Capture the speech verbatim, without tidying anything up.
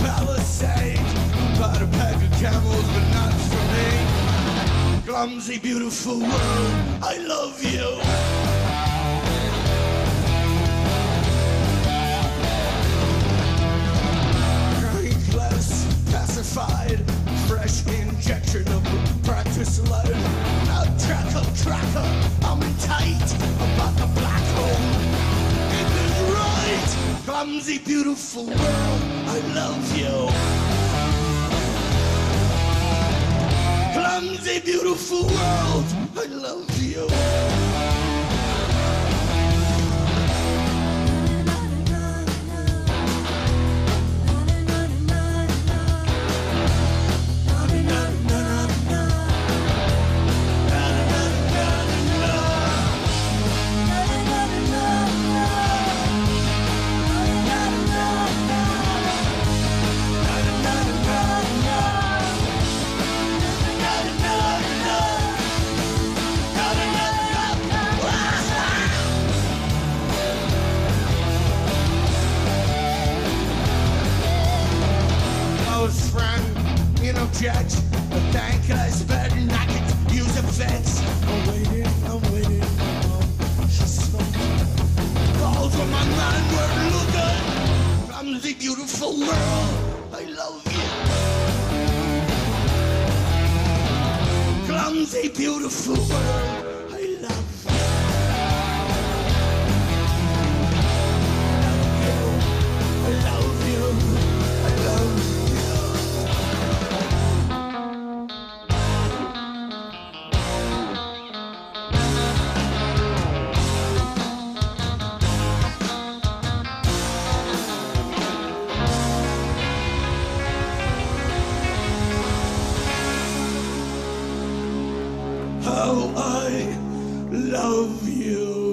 Palisade. Bought a pack of camels, but not for me. Clumsy, beautiful world, I love you. Drinkless, pacified, fresh injection of practice life. Now tracker, tracker, I'm in tight about the black hole. It is right. Clumsy, beautiful world, I love you. Clumsy, beautiful world, I love you. Jet, a thankless bed, and I can use a fence. I'm waiting, I'm waiting, oh, she's smoking. Calls from my man, we're looking. Clumsy, beautiful world, I love you. Clumsy, beautiful world, I love you. I love you, I love you. How I love you.